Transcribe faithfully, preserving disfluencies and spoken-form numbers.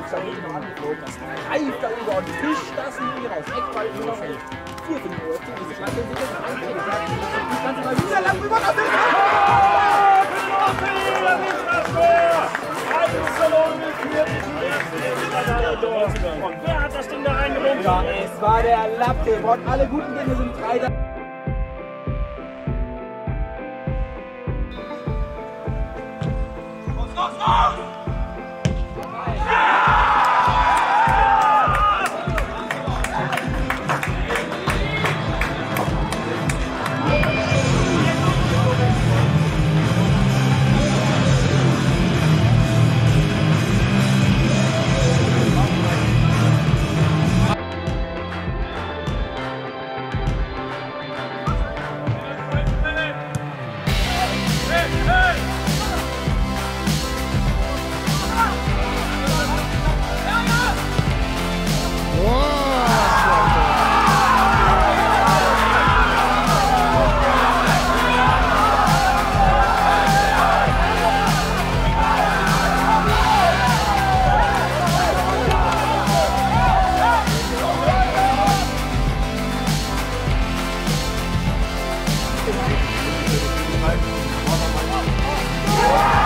dagegen noch angeflogen. Das greift da über und fischt das Ding raus. Eckball nur noch vier für die Uhr. Die Schlange sind jetzt noch eingegangen. Die ganze mal wieder lang rüber auf den Und wer hat das Ding da reingebunden? Ja, es war der Lappe. Und alle guten Dinge sind drei da. Los, los, los! Yeah!